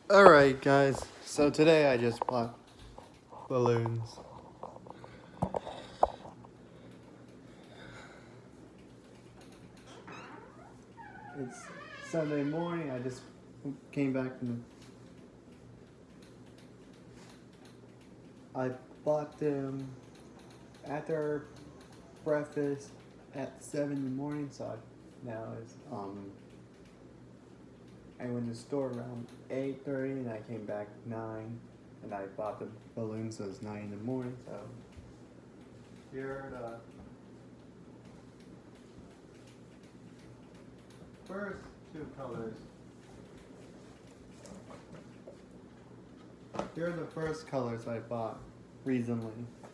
Alright guys, so today I just bought balloons. It's Sunday morning, I just came back from I bought them after breakfast at 7 in the morning, so now it's I went to the store around 8:30 and I came back 9 and I bought the balloons, so it's 9 in the morning, so here are the first two colors. Here are the first colors I bought recently.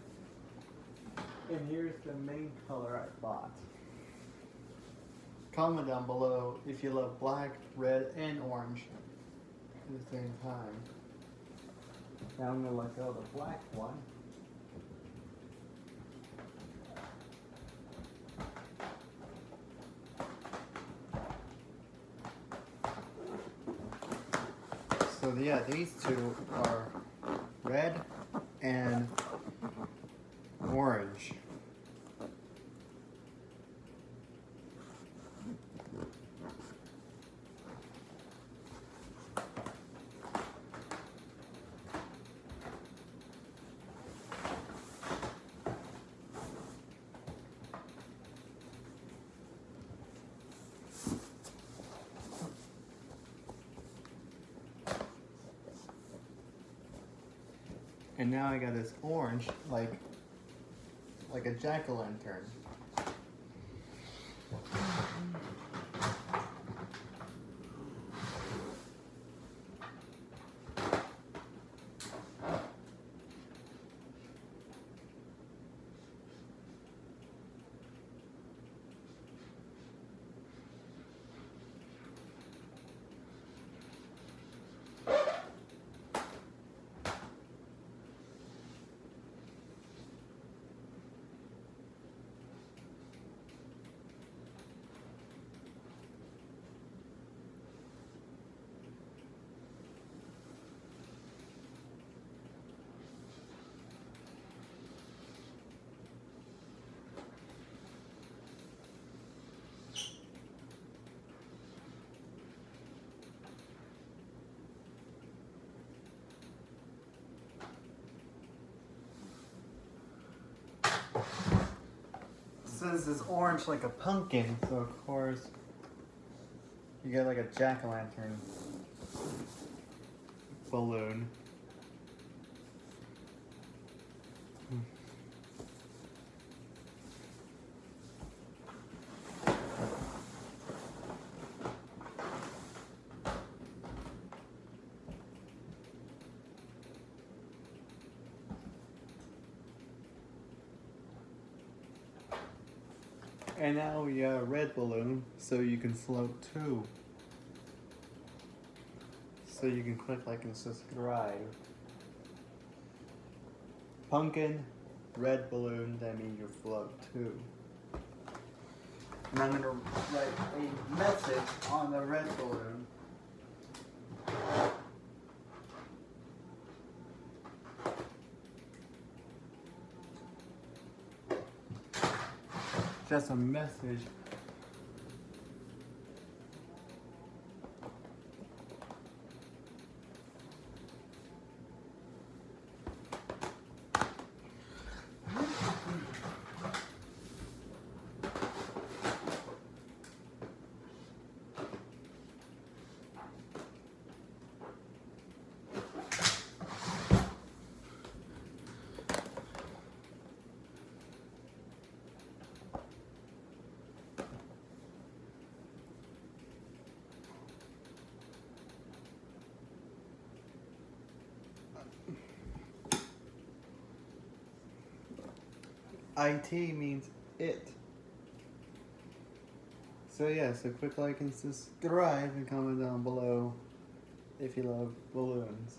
And here's the main color I bought. Comment down below if you love black, red, and orange at the same time. Now I'm going to let go of the black one. So yeah, these two are red and orange. And now I got this orange, like a jack-o'-lantern. Since it's orange like a pumpkin, so of course you get like a jack-o'-lantern balloon. And now we got a red balloon, so you can float too. So you can click like and subscribe. Pumpkin, red balloon, that means you float too. And I'm gonna write a message on the red balloon. Just a message. IT means it. So yeah, so click like and subscribe and comment down below if you love balloons.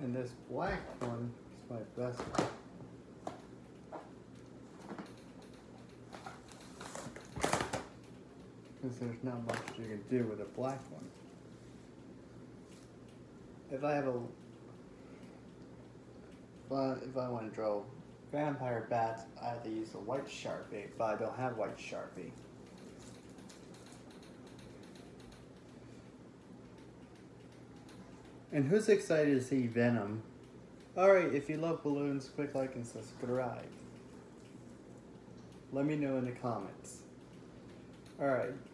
And this black one is my best one. Because there's not much you can do with a black one. If I have a... if I want to draw vampire bats, I have to use a white Sharpie, but I don't have white Sharpie. And who's excited to see Venom? Alright, if you love balloons, click like and subscribe. Let me know in the comments. Alright.